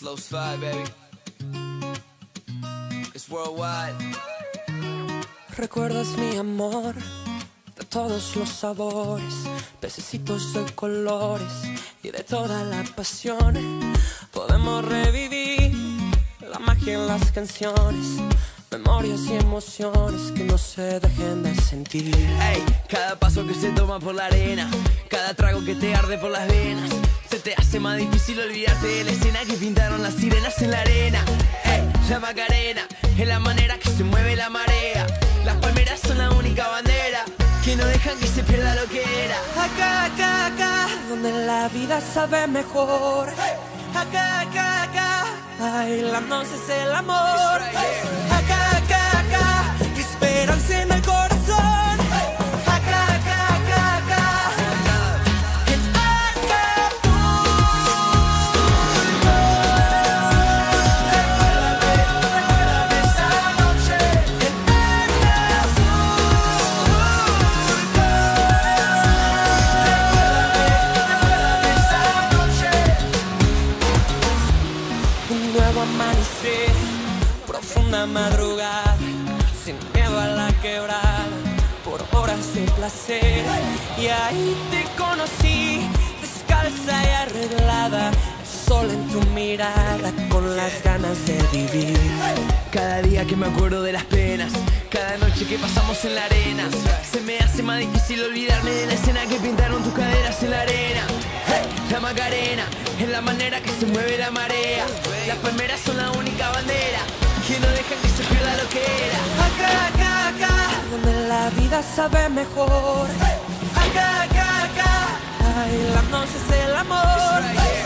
Slow slide, baby. It's worldwide. Recuerdas mi amor de todos los sabores, pececitos de colores y de toda la pasión. Podemos revivir la magia en las canciones, memorias y emociones que no se dejen de sentir. Ey, cada paso que se toma por la arena, cada trago que te arde por las venas, se te hace más difícil olvidarte de la escena que pintaron las sirenas en la arena. Ey, la Macarena es la manera que se mueve la marea. Las palmeras son la única bandera que no dejan que se pierda lo que era. Acá, acá, acá, donde la vida sabe mejor. Acá, acá, acá, bailando es el amor. Acá, acá, acá, esperanza en el corazón. Acá, acá, acá, acá, en Acapulco. Recuérdame esa noche en Recuérdame esa noche. Un nuevo amanecer, profunda madrugada, sin miedo a la quebrada, por horas de placer. Y ahí te conocí, descalza y arreglada, el sol en tu mirada, con las ganas de vivir. Cada día que me acuerdo de las penas, cada noche que pasamos en la arena, se me hace más difícil olvidarme de la escena que pintaron tus caderas en la arena. Hey, la Macarena es la manera que se mueve la marea. Las palmeras son la única bandera que no dejan que se pierda lo que era. Acá, acá, acá, donde la vida sabe mejor. Acá, acá, acá, bailando es el amor.